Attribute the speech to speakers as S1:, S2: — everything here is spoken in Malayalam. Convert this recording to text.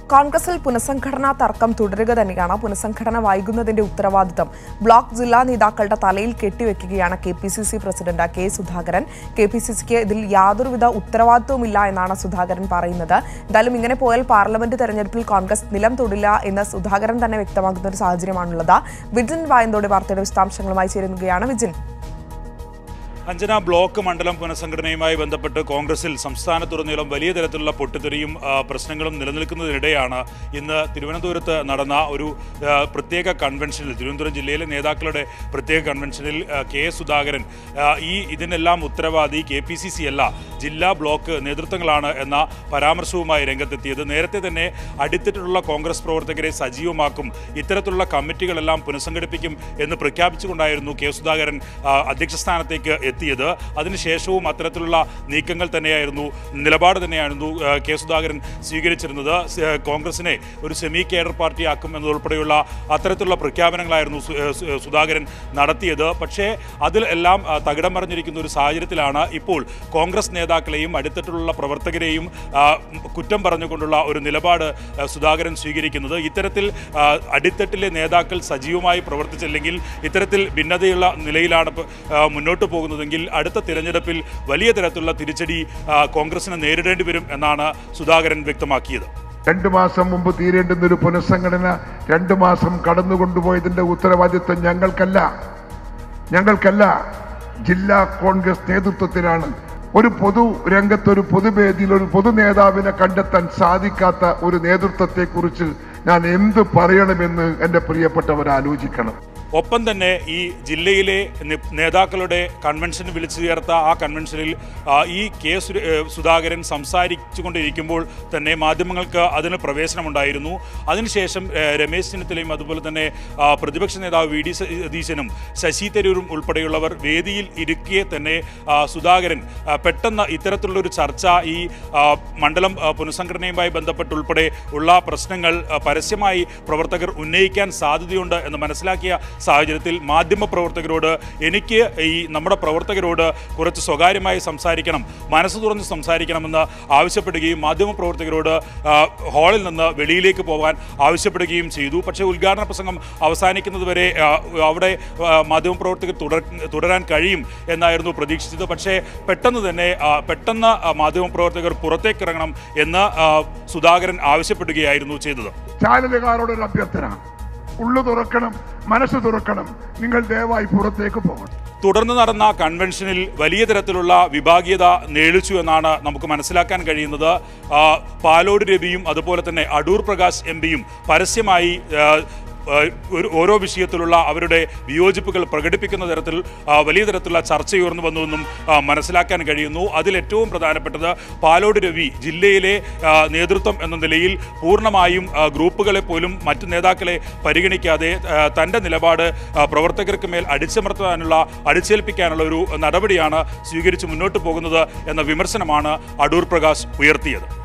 S1: കോൺഗ്രസിൽ പുനഃസംഘടനാ തർക്കം തുടരുക തന്നെയാണ്. പുനഃസംഘടന വൈകുന്നതിന്റെ ഉത്തരവാദിത്തം ബ്ലോക്ക് ജില്ലാ നേതാക്കളുടെ തലയിൽ കെട്ടിവെക്കുകയാണ് KPCC പ്രസിഡന്റ് കെ സുധാകരൻ. KPCCക്ക് ഇതിൽ യാതൊരുവിധ ഉത്തരവാദിത്വവുമില്ല എന്നാണ് സുധാകരൻ പറയുന്നത്. എന്തായാലും ഇങ്ങനെ പോയാൽ പാർലമെന്റ് തെരഞ്ഞെടുപ്പിൽ കോൺഗ്രസ് നിലം തൊടില്ല എന്ന് സുധാകരൻ തന്നെ വ്യക്തമാക്കുന്ന ഒരു സാഹചര്യമാണുള്ളത്. വിജിൻ വായന്തോടെ വാർത്തയുടെ വിശദാംശങ്ങളുമായി ചേരുകയാണ്. വിജിൻ,
S2: അഞ്ജന, ബ്ലോക്ക് മണ്ഡലം പുനഃസംഘടനയുമായി ബന്ധപ്പെട്ട് കോൺഗ്രസിൽ സംസ്ഥാനത്തുടനീളം വലിയ തരത്തിലുള്ള പൊട്ടിത്തെറിയും പ്രശ്നങ്ങളും നിലനിൽക്കുന്നതിനിടെയാണ് ഇന്ന് തിരുവനന്തപുരത്ത് നടന്ന ഒരു പ്രത്യേക കൺവെൻഷനിൽ, തിരുവനന്തപുരം ജില്ലയിലെ നേതാക്കളുടെ പ്രത്യേക കൺവെൻഷനിൽ കെ സുധാകരൻ ഇതിനെല്ലാം ഉത്തരവാദി KPCC അല്ല, ജില്ലാ ബ്ലോക്ക് നേതൃത്വങ്ങളാണ് എന്ന പരാമർശവുമായി രംഗത്തെത്തിയത്. നേരത്തെ തന്നെ അടിത്തട്ടിലുള്ള കോൺഗ്രസ് പ്രവർത്തകരെ സജീവമാക്കും, ഇത്തരത്തിലുള്ള കമ്മിറ്റികളെല്ലാം പുനഃസംഘടിപ്പിക്കും എന്ന് പ്രഖ്യാപിച്ചുകൊണ്ടായിരുന്നു കെ സുധാകരൻ അധ്യക്ഷ സ്ഥാനത്തേക്ക് എത്തിയത്. അതിനുശേഷവും അത്തരത്തിലുള്ള നീക്കങ്ങൾ തന്നെയായിരുന്നു, നിലപാട് തന്നെയായിരുന്നു കെ സുധാകരൻ സ്വീകരിച്ചിരുന്നത്. കോൺഗ്രസിനെ ഒരു സെമി കേഡർ പാർട്ടിയാക്കും എന്നതുൾപ്പെടെയുള്ള അത്തരത്തിലുള്ള പ്രഖ്യാപനങ്ങളായിരുന്നു സുധാകരൻ നടത്തിയത്. പക്ഷേ അതിലെല്ലാം തകിടം മറിഞ്ഞിരിക്കുന്ന ഒരു സാഹചര്യത്തിലാണ് ഇപ്പോൾ കോൺഗ്രസ് നേതാക്കളെയും അടിത്തട്ടിലുള്ള പ്രവർത്തകരെയും കുറ്റം പറഞ്ഞുകൊണ്ടുള്ള ഒരു നിലപാട് സുധാകരൻ സ്വീകരിക്കുന്നത്. ഇത്തരത്തിൽ അടിത്തട്ടിലെ നേതാക്കൾ സജീവമായി പ്രവർത്തിച്ചില്ലെങ്കിൽ, ഇത്തരത്തിൽ ഭിന്നതയുള്ള നിലയിലാണ് മുന്നോട്ട് പോകുന്നതെങ്കിൽ അടുത്ത തിരഞ്ഞെടുപ്പിൽ വലിയ തരത്തിലുള്ള തിരിച്ചടി കോൺഗ്രസിന് നേരിടേണ്ടി വരും എന്നാണ് സുധാകരൻ വ്യക്തമാക്കിയത്.
S3: 2 മാസം മുമ്പ് തീരേണ്ടുന്ന ഒരു പുനഃസംഘടന 2 മാസം കടന്നുകൊണ്ടുപോയതിന്റെ ഉത്തരവാദിത്വം ഞങ്ങൾക്കല്ല, ജില്ലാ കോൺഗ്രസ് നേതൃത്വത്തിനാണ്. ഒരു പൊതു രംഗത്ത്, ഒരു പൊതുവേദിയിൽ ഒരു പൊതു നേതാവിനെ കണ്ടെത്താൻ സാധിക്കാത്ത ഒരു നേതൃത്വത്തെക്കുറിച്ച് ഞാൻ എന്ത് പറയണമെന്ന് എൻ്റെ പ്രിയപ്പെട്ടവർ ആലോചിക്കണം.
S2: ഒപ്പം തന്നെ ഈ ജില്ലയിലെ നേതാക്കളുടെ കൺവെൻഷൻ വിളിച്ചു ചേർത്ത ആ കൺവെൻഷനിൽ ഈ കെ സുധാകരൻ സംസാരിച്ചു കൊണ്ടിരിക്കുമ്പോൾ തന്നെ മാധ്യമങ്ങൾക്ക് അതിന് പ്രവേശനമുണ്ടായിരുന്നു. അതിനുശേഷം രമേശ് ചെന്നിത്തലയും അതുപോലെ തന്നെ പ്രതിപക്ഷ നേതാവ് VD സതീശനും ശശി തരൂരും ഉൾപ്പെടെയുള്ളവർ വേദിയിൽ ഇരിക്കെ തന്നെ സുധാകരൻ പെട്ടെന്ന് ഇത്തരത്തിലുള്ളൊരു ചർച്ച, ഈ മണ്ഡലം പുനഃസംഘടനയുമായി ബന്ധപ്പെട്ടുൾപ്പെടെ ഉള്ള പ്രശ്നങ്ങൾ പരസ്യമായി പ്രവർത്തകർ ഉന്നയിക്കാൻ സാധ്യതയുണ്ട് എന്ന് മനസ്സിലാക്കിയ സാഹചര്യത്തിൽ മാധ്യമപ്രവർത്തകരോട്, എനിക്ക് നമ്മുടെ പ്രവർത്തകരോട് കുറച്ച് സ്വകാര്യമായി സംസാരിക്കണം, മനസ്സ് തുറന്ന് സംസാരിക്കണമെന്ന് ആവശ്യപ്പെടുകയും മാധ്യമപ്രവർത്തകരോട് ഹാളിൽ നിന്ന് വെളിയിലേക്ക് പോകാൻ ആവശ്യപ്പെടുകയും ചെയ്തു. പക്ഷേ ഉദ്ഘാടന പ്രസംഗം അവസാനിക്കുന്നതുവരെ അവിടെ മാധ്യമപ്രവർത്തകർ തുടരാൻ കഴിയും എന്നായിരുന്നു പ്രതീക്ഷിച്ചത്. പക്ഷേ പെട്ടെന്ന് മാധ്യമപ്രവർത്തകർ പുറത്തേക്കിറങ്ങണം എന്ന് സുധാകരൻ ആവശ്യപ്പെടുകയായിരുന്നു ചെയ്തത്.
S3: ചാനലുകാരോടൊരു അഭ്യർത്ഥന, ഉള്ളു തുറക്കണം, മനസ്സ് തുറക്കണം, നിങ്ങൾ ദയവായി പുറത്തേക്ക് പോകണം.
S2: തുടർന്ന് നടന്ന കൺവെൻഷനിൽ വലിയ തരത്തിലുള്ള വിഭാഗീയത നേളിച്ചു എന്നാണ് നമുക്ക് മനസ്സിലാക്കാൻ കഴിയുന്നത്. പാലോട് രവിയും അതുപോലെ തന്നെ അടൂർ പ്രകാശ് MPയും പരസ്യമായി ഓരോ വിഷയത്തിലുള്ള അവരുടെ വിയോജിപ്പുകൾ പ്രകടിപ്പിക്കുന്ന തരത്തിൽ വലിയ തരത്തിലുള്ള ചർച്ചയുയർന്നു വന്നുവെന്നും മനസ്സിലാക്കാൻ കഴിയുന്നു. അതിലേറ്റവും പ്രധാനപ്പെട്ടത് പാലോട് രവി ജില്ലയിലെ നേതൃത്വം എന്ന നിലയിൽ പൂർണ്ണമായും ഗ്രൂപ്പുകളെ പോലും മറ്റ് നേതാക്കളെ പരിഗണിക്കാതെ തൻ്റെ നിലപാട് പ്രവർത്തകർക്ക് മേൽ അടിച്ചേൽപ്പിക്കാനുള്ള ഒരു നടപടിയാണ് സ്വീകരിച്ച് മുന്നോട്ട് പോകുന്നത് എന്ന വിമർശനമാണ് അടൂർ പ്രകാശ് ഉയർത്തിയത്.